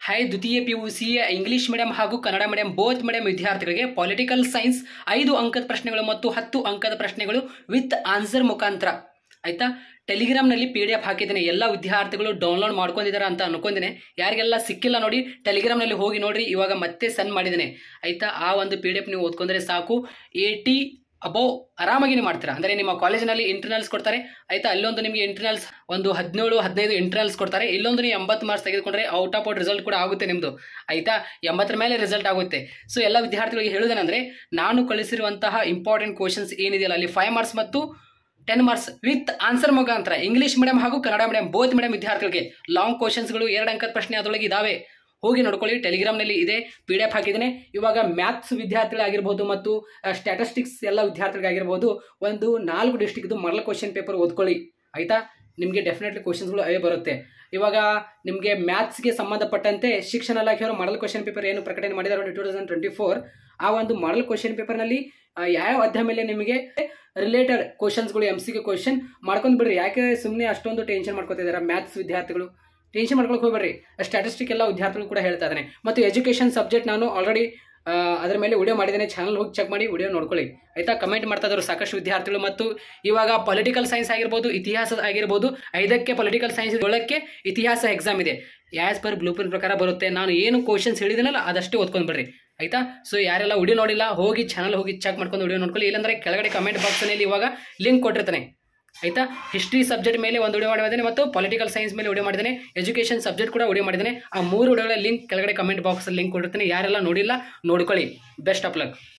High ದ್ವಿತೀಯ PUC English medium ಹಾಗೂ Kannada medium both medium ವಿದ್ಯಾರ್ಥಿಗಳಿಗೆ ಪೊಲಿಟಿಕಲ್ ಸೈನ್ಸ್ 5 ಅಂಕದ ಪ್ರಶ್ನೆಗಳು ಮತ್ತು 10 ಅಂಕದ ಪ್ರಶ್ನೆಗಳು ವಿತ್ ಆನ್ಸರ್ ಮುಖಾಂತರ ಆಯ್ತಾ. ಟೆಲಿಗ್ರಾಮ್ನಲ್ಲಿ PDF ಹಾಕಿದ್ದೇನೆ, ಎಲ್ಲ ವಿದ್ಯಾರ್ಥಿಗಳು ಡೌನ್ಲೋಡ್ ಮಾಡ್ಕೊಂಡಿದ್ದಾರೆ ಅಂತ ಅನ್ಕೊಂಡಿದ್ದೇನೆ. ಯಾರಿಗೆಲ್ಲ ಸಿಕ್ಕಿಲ್ಲ ನೋಡಿ ಟೆಲಿಗ್ರಾಮ್ನಲ್ಲಿ ಹೋಗಿ ನೋಡ್ರಿ, ಇವಾಗ ಮತ್ತೆ ಸೆಂಡ್ ಮಾಡಿದ್ದೇನೆ ಆಯ್ತಾ. ಆ ಒಂದು PDF ನೀವು ಓದ್ಕೊಂಡ್ರೆ ಸಾಕು, 80 ಅಬೌವ್ ಆರಾಮಾಗಿ ನೀವು ಮಾಡ್ತೀರಾ. ಅಂದರೆ ನಿಮ್ಮ ಕಾಲೇಜಿನಲ್ಲಿ ಇಂಟರ್ನಲ್ಸ್ ಕೊಡ್ತಾರೆ ಆಯ್ತಾ, ಅಲ್ಲೊಂದು ನಿಮಗೆ ಇಂಟರ್ನಲ್ಸ್ ಒಂದು 17-15 ಇಂಟರ್ನಲ್ಸ್ ಕೊಡ್ತಾರೆ, ಇಲ್ಲೊಂದು ನೀವು 80 ಮಾರ್ಕ್ಸ್ ತೆಗೆದುಕೊಂಡ್ರೆ ಔಟ್ ಆಫ್ ಔಟ್ ರಿಸಲ್ಟ್ ಕೂಡ ಆಗುತ್ತೆ ನಿಮ್ಮದು ಆಯ್ತಾ. 80 ಮೇಲೆ ರಿಸಲ್ಟ್ ಆಗುತ್ತೆ. ಸೊ ಎಲ್ಲ ವಿದ್ಯಾರ್ಥಿಗಳಿಗೆ ಹೇಳುವುದೇನೆಂದರೆ, ನಾನು ಕಳಿಸಿರುವಂತಹ ಇಂಪಾರ್ಟೆಂಟ್ ಕ್ವಶನ್ಸ್ ಏನಿದೆಯಲ್ಲ ಅಲ್ಲಿ 5 ಮಾರ್ಕ್ಸ್ ಮತ್ತು 10 ಮಾರ್ಕ್ಸ್ ವಿತ್ ಆನ್ಸರ್ ಮುಖಾಂತರ ಇಂಗ್ಲಿಷ್ ಮೀಡಿಯಂ ಹಾಗೂ ಕನ್ನಡ ಮೀಡಿಯಂ ಬೋತ್ ಮೀಡಿಯಂ ವಿದ್ಯಾರ್ಥಿಗಳಿಗೆ ಲಾಂಗ್ ಕ್ವಶನ್ಸ್ಗಳು 2 ಅಂಕದ ಪ್ರಶ್ನೆ ಅದರೊಳಗೆ ಇದಾವೆ, ಹೋಗಿ ನೋಡ್ಕೊಳ್ಳಿ. ಟೆಲಿಗ್ರಾಮ್ನಲ್ಲಿ ಇದೆ, PDF ಹಾಕಿದ್ದೇನೆ. ಇವಾಗ ಮ್ಯಾಥ್ಸ್ ವಿದ್ಯಾರ್ಥಿಗಳಾಗಿರ್ಬೋದು ಮತ್ತು ಸ್ಟ್ಯಾಟಿಸ್ಟಿಕ್ಸ್ ಎಲ್ಲ ವಿದ್ಯಾರ್ಥಿಗಳಾಗಿರ್ಬೋದು, ಒಂದು 4 ಡಿಸ್ಟ್ರಿಕ್ಟ್ದು ಮಾಡಲ್ ಕ್ವಶನ್ ಪೇಪರ್ ಓದ್ಕೊಳ್ಳಿ ಆಯಿತಾ. ನಿಮಗೆ ಡೆಫಿನೆಟ್ಲಿ ಕ್ವಶನ್ಸ್ಗಳು ಅವೇ ಬರುತ್ತೆ. ಇವಾಗ ನಿಮಗೆ ಮ್ಯಾಥ್ಸ್ಗೆ ಸಂಬಂಧಪಟ್ಟಂತೆ ಶಿಕ್ಷಣ ಇಲಾಖೆಯವರು ಮಾಡಲ್ ಕ್ವಶನ್ ಪೇಪರ್ ಏನು ಪ್ರಕಟಣೆ ಮಾಡಿದ್ದಾರೆ 2024, ಆ ಒಂದು ಮಾಡಲ್ ಕ್ವಶನ್ ಪೇಪರ್ನಲ್ಲಿ ಯಾವ ಅಧ್ಯಾಯ ಮೇಲೆ ನಿಮಗೆ ರಿಲೇಟೆಡ್ ಕ್ವಶನ್ಸ್ಗಳು MCQ ಕ್ವಶನ್ ಮಾಡ್ಕೊಂಡು ಬಿಡ್ರಿ. ಯಾಕೆ ಸುಮ್ಮನೆ ಅಷ್ಟೊಂದು ಟೆನ್ಷನ್ ಮಾಡ್ಕೊತಿದ್ದಾರೆ ಮ್ಯಾಥ್ಸ್ ವಿದ್ಯಾರ್ಥಿಗಳು, ಟೆನ್ಷನ್ ಮಾಡ್ಕೊಳಕ್ಕೆ ಹೋಗ್ಬೇಡ್ರಿ. ಸ್ಟ್ಯಾಟಿಸ್ಟಿಕ್ ಎಲ್ಲ ವಿದ್ಯಾರ್ಥಿಗಳು ಕೂಡ ಹೇಳ್ತಾ ಇದ್ದಾನೆ. ಮತ್ತು ಎಜುಕೇಷನ್ ಸಬ್ಜೆಕ್ಟ್ ನಾನು ಆಲ್ರೆಡಿ ಅದರ ಮೇಲೆ ವಿಡಿಯೋ ಮಾಡಿದ್ದೇನೆ, ಚಾನಲ್ ಹೋಗಿ ಚೆಕ್ ಮಾಡಿ ವಿಡಿಯೋ ನೋಡ್ಕೊಳ್ಳಿ ಆಯಿತಾ. ಕಮೆಂಟ್ ಮಾಡ್ತಾ ಇದ್ದಾರೆ ಸಾಕಷ್ಟು ವಿದ್ಯಾರ್ಥಿಗಳು. ಮತ್ತು ಇವಾಗ ಪೊಲಿಟಿಕಲ್ ಸೈನ್ಸ್ ಆಗಿರ್ಬೋದು, ಇತಿಹಾಸ ಆಗಿರ್ಬೋದು, 5ಕ್ಕೆ ಪೊಲಿಟಿಕಲ್ ಸೈನ್ಸ್ 7ಕ್ಕೆ ಇತಿಹಾಸ ಎಕ್ಸಾಮ್ ಇದೆ. ಆ್ಯಸ್ ಪರ್ ಬ್ಲೂ ಪ್ರಿಂಟ್ ಪ್ರಕಾರ ಬರುತ್ತೆ. ನಾನು ಏನು ಕ್ವಶನ್ಸ್ ಹೇಳಿದ್ದೀನಲ್ಲ ಅದಷ್ಟೇ ಓದ್ಕೊಂಡು ಬಿಡ್ರಿ ಆಯಿತಾ. ಸೊ ಯಾರೆಲ್ಲ ವಿಡಿಯೋ ನೋಡಿಲ್ಲ ಹೋಗಿ ಚಾನಲ್ ಹೋಗಿ ಚೆಕ್ ಮಾಡ್ಕೊಂಡು ವಿಡಿಯೋ ನೋಡ್ಕೊಳ್ಳಿ. ಇಲ್ಲಾಂದರೆ ಕೆಳಗಡೆ ಕಮೆಂಟ್ ಬಾಕ್ಸ್ನಲ್ಲಿ ಇವಾಗ ಲಿಂಕ್ ಕೊಟ್ಟಿರ್ತಾನೆ ಆಯಿತಾ. ಹಿಸ್ಟ್ರಿ ಸಬ್ಜೆಕ್ಟ್ ಮೇಲೆ ಒಂದು ವಿಡಿಯೋ ಮಾಡಿದ್ದೇನೆ ಮತ್ತು ಪೊಲಿಟಿಕಲ್ ಸೈನ್ಸ್ ಮೇಲೆ ವಿಡಿಯೋ ಮಾಡಿದ್ದೇನೆ, ಎಜುಕೇಷನ್ ಸಬ್ಜೆಕ್ಟ್ ಕೂಡ ವಿಡಿಯೋ ಮಾಡಿದ್ದೇನೆ. ಆ 3 ವಿಡಿಯೋಗಳ ಲಿಂಕ್ ಕೆಳಗಡೆ ಕಮೆಂಟ್ ಬಾಕ್ಸಲ್ಲಿ ಲಿಂಕ್ ಕೊಟ್ಟಿರ್ತೀನಿ. ಯಾರೆಲ್ಲ ನೋಡಿಲ್ಲ ನೋಡ್ಕೊಳ್ಳಿ. Best of luck.